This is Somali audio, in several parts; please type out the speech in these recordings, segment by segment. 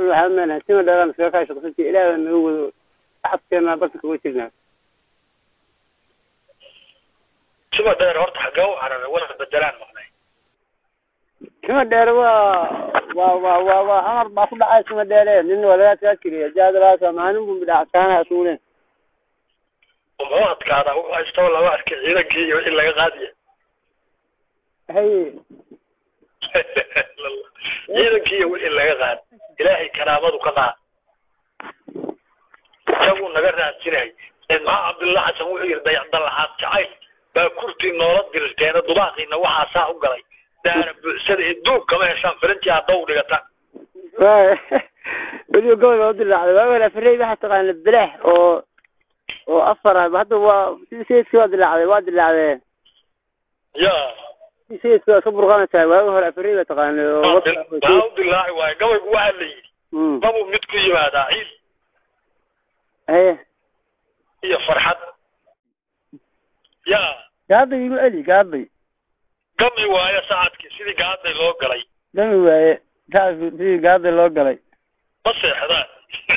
وحنا سيما دارنا في كاش قصتي إلى إنه حطينا بس كويسنا سيما دار هرت حقو على ولا بدلان مقنعي سيما دار أمر ما كل عايز سيما دارين لأنه ولا تأكل جاد راسه ما نبغى بدعتنا أصولين وما أتكلم هو أشتغل على واحد كذا كي إلا غادية هي إذا كي إلا غاد إلهي كرامته كذا يقول نجرنا السنة مع عبد الله حسن وحير ده عبد الله حسن عايز بكرتي نورد درجتين الضباط إنه واحد ساعة وقلي ده سد الدوق كمان عشان فرنتي عطوا لقطع بدي أقول عبد الله ولا فريق حتى عن البلح وأفر هذا هو سيد سواد اللعبة واد اللعبة يا سيد سواد صبر غنى سوا وهو فريق تقان عبد الله وقوي وعلي قبل متكي هذا عيد ايه هي فرحت يا قاضي يقول لي قاضي قمي ويا ساعتك سيدي قاضي لو قلي قمي ويا سيدي قاضي لو قلي بس هذا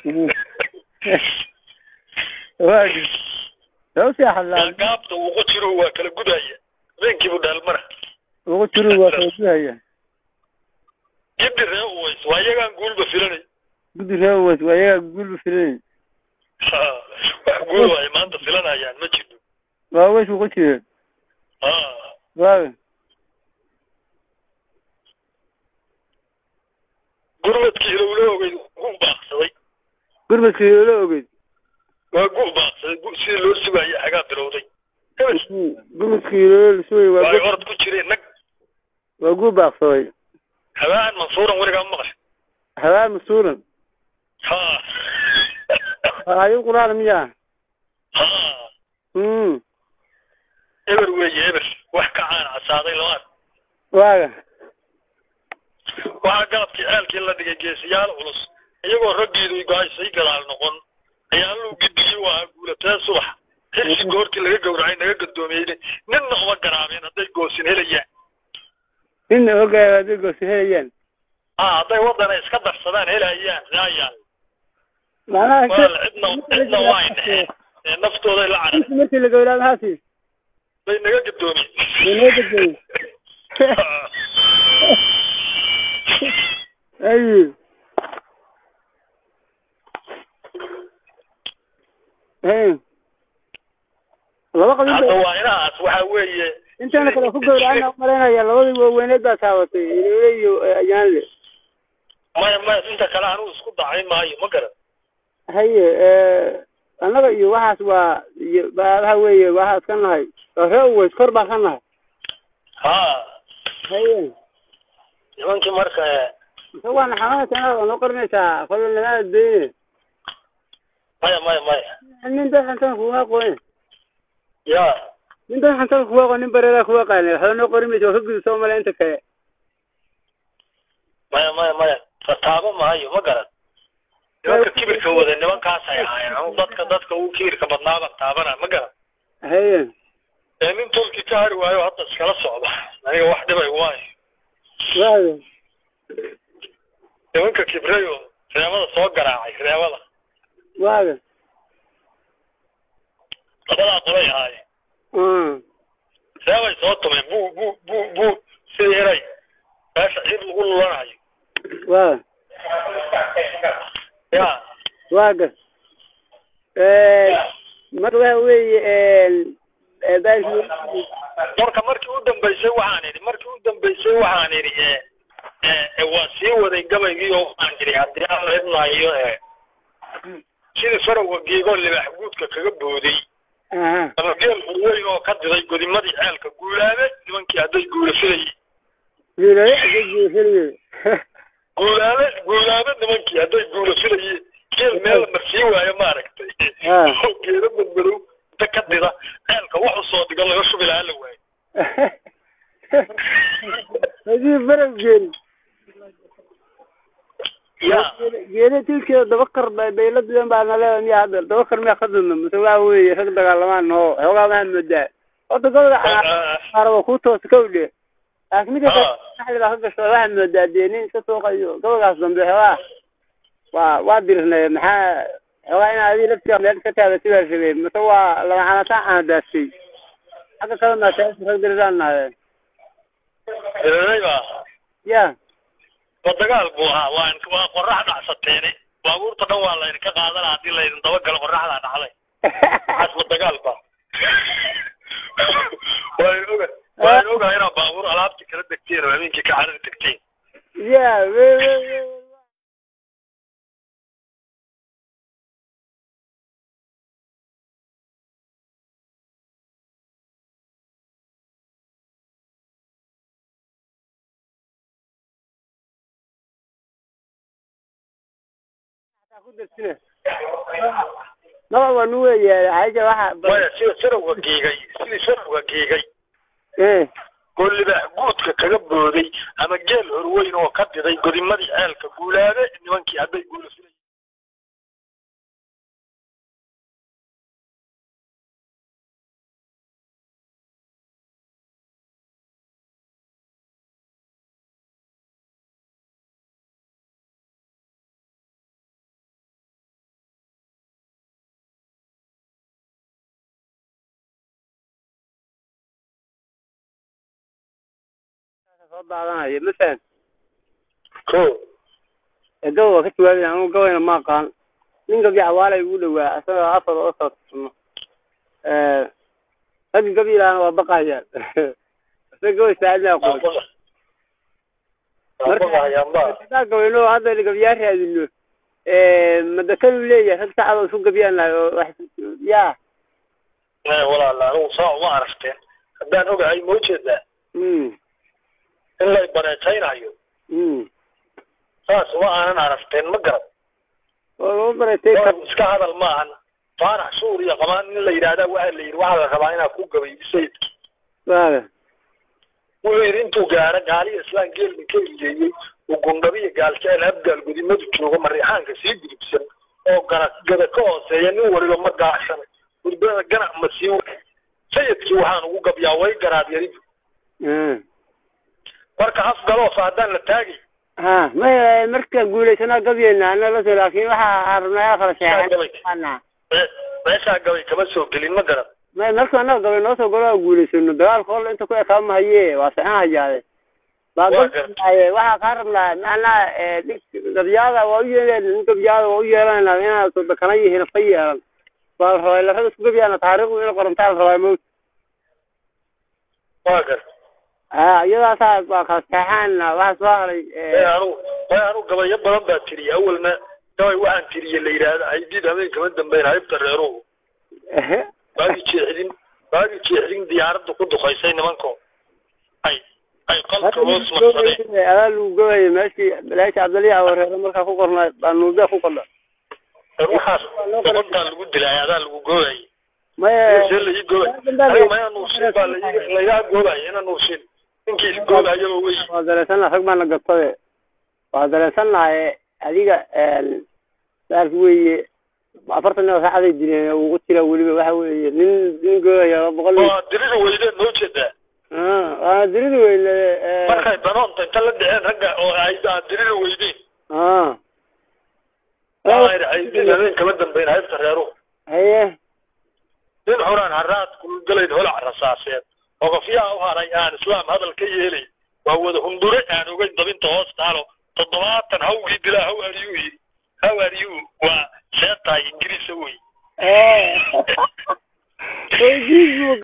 واجد لو سيح الله قابته وقتلوا وكل قداية وين كيف ده المرة وقتلوا وكل قداية يبدي رويس ويا نقول بفلاني بدي رويس ويا نقول بفلاني قول ويا ما أنت فلانة يعني ما تشدو وايش وقتله واي قربت كيلو لو قوم باخسوي قربت كيلو لو وقوم باخسوي سي لو سباي حاجة دروتي قربت كيلو سوي واي ورد كشري نك وقوم باخسوي هذا منصورا ورقة مغش هذا منصورا هاي القرآن مياه إبر ويجي إبر وحكى عن عصاغي لوان واقع وحقات كيال كلا دقيقة سيال ولص يقول رجيدو يقاي سيقل على نقون يالو قدي وقولة تاسوح هلسي قورك اللي قورعين نقا قدوميني ننه هو قرامين هدي قوسين هليان ننه هو قوسين هليان هدي وضنا يسكدر صدان هليان غايان معناها عدنا واين نفتو ذي العرب مثل اللي قولان هاتي نقا قدومي نقا قدومي ايوه ايه والله قبل هو هنا وحوي انت انا كنت اقول انا مرينا يا لودي وينيد باصاوتي iyo ayaan ما انت kala anu isku dhacay maayo ma garan haye anaga iyo waxaas waa baaha weeye waxaas ka nahay reew kor baa ka nahay haye nimankii marka waan xamaasana oo qornaysa qolana deeyay maya nin dadkan kuwa qoyn ya nin dadkan kuwa qoyn nin bareera kuwa qaanay waxaan qornaysa oo hogid Soomaaliya inta kale maya taabo maayo ma garan dadka kibirka wada nimankaas ay ahaayeen dadka uu kibirka badnaaba taabana ma garan haye nin tolki ka har waayo hadda iskala socda aniga wax dhibay waayo nimanka kibrayo reebada soo garaacay reebada waayo labada qolay ahaay reebay soo tumay bu siray meesha cid lagu lulanayo waayo ya waaga marka weeye marka markii u dambeysay waxaan idhi waa sii waday gabaygii oo aan jiray haddii aan la idnaayo sida farowga geego libax guudka kaga booday ama geel weyn oo ka diday godimadii ceelka guulaabe nimankii hadday guulafilayay guulaabe nimankii hadday guulafilayay geel meel marsii waayo maaragtay geelo badbadow inta ka dida ceelka waxu soo dhiga laga shubi lahaa la waayo hadii farag geel يا geeda tilkeeda dabakar bay la dileen baa nala miya hadda dabakar miya qadana masala weeye rag dagaalamaan oo xogaa ma moodaa wada gobol arabo ku toos ka wade asmiga xilliga ka gasho waxa moodaa deenin ka soo qayo gobolkaas dambe waa waa dirnay maxaa xogaa in aad laftiisa meel ka taada sida shaqeey mase waa laba xalata aan daashay xagga kale ma taas rag diranahay ya dagaal buu ahaa waa qorax dhacsateen baabuurta dhan waa la ka qaadanaa hadii la idin daba gal qoraxda dhacday asma dagaal ba waa oga ina baabuur alaabti kala degteen oo habeenkii ka xarir degteen ya ما هو نوية حاجة واحد ما سروا وقيقي كل ذا قوتك كجبودي أما جيل هروين وقد ذي قديم مدي عالك قولاده إني وانكي عبد يقول سلي صدقني مثلا الجو كنت واقع أنا جوين ما كان من قبل عوالي يقولوا أصلا عصر أصلا هذه قبيل أنا وبقى يا سجوا يساعدنا أقول مرة قوينو هذا اللي قبل ياري هذا ما دخلوا ليه هل تعالوا شو قبيلنا واحد يا ولا هو صار ما عرفته ده نوع أي موجود إلا يبنيتين عيو سواء أنا عرفتين مقرب مسك هذا الماء فارح سوريا كمان اللي يرادا اللي يروح على خباينا كوكا بيسيد وير انتو قالي اسلام جيل كيل وقنقبي قال كان ابدا القديم ما جوجو مريحان كسي جبسن او قد كوسه انو وريو ما قاشن ودبا قنا مسيو سيدكي waxaan ugu gabiyaa way garaad yari marka afgalo faadaan la taagi ما مركز guuleysana gabiyeena ana la laakiin waxa arnaa khalashay meesha gabay kama soo gelin ma garan ما مركز أنا قبل نوصل قلنا guuleysano dagaal qool inta ku ekaan haye waa saxan hayaade waxa qarabna ana gabyada waa u yeelanaa inaan soo dakana yihiin fayaran bal hooy la rada isku gabyana taariikhdu in qorantaal rabaa mood waagar iyada waa ka saxan waxa soo haray anu gabayo badan baa tiriye awalna daway waxaan tiriye la yiraahdo ay did habeen kama dambeyn haybta reeruhu baagi jeexdin diyaaradda ku duqaysay nimanko ay qalka hoos marsadeen ayaa lagu gooyay meeshii balaashi Cabdaliya wareer markaa ku qornay banuuda ku qodda ruuxaas qodda lagu dilay ayaa lagu gooyay ma nuusin baa la gooyay inaan nuusin inkii gooyayo way waadareysana rag baan la gatay waadareysanaay adiga saar weeye 40 saacaday jireen ugu tira waliba waxa weeye nin gooyay 100 diridu weydeen noo jeeda diridu weydeen markay danoonta inta la dhiceen ragga oo ay diridu weydeen ay diridu kama dambeyn haybta reeruhu haye din xuraan haraad ku galeyd holac rasaaseed oo qafiyaa u haray aan islaam hadal ka yeelay waa wada hundure aan uga dabinta hoos taalo 70 hawgii bilaa how are you waa seetay ingiriis way